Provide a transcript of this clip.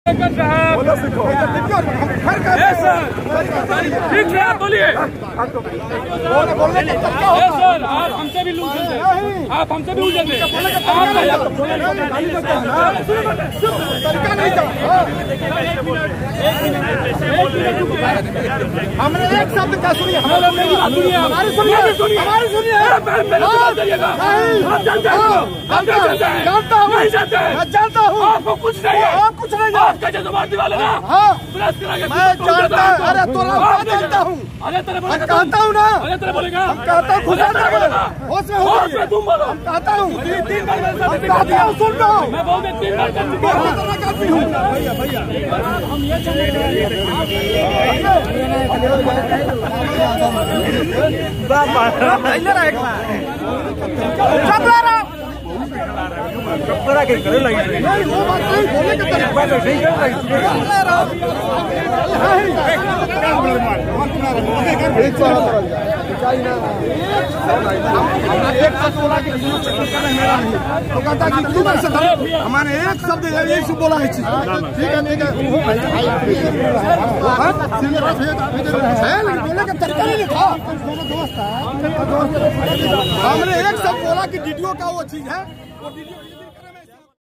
ठीक है, आप बोलिए। सर आप हमसे भी लूज हैं, आप हमसे भी उलझे थे। हमने एक शब्द क्या सुनिए, हमारी सुनिए, हमारी सुनिए। जानता हूँ आपको कुछ नहीं है, आप कुछ नहीं आपका जज्बात वाले ना। हाँ मैं जानता हूँ। अरे तो जानता हूँ, अरे तेरे बोलेगा, कहता हूँ ना, अरे तेरे बोलेगा, कहता हूँ खुद होश में तुम बोलो। कहता हूँ, तीन बार कहता हूँ, सुन रहा हूँ, मैं बोल दे 3 बार कर चुका हूँ। करती हूँ। हम ये हमारे एक शब्द एक बोला है, ठीक है बोले का तरीका नहीं था। हमने एक शब्द बोला कि डीडीओ का वो चीज है, वो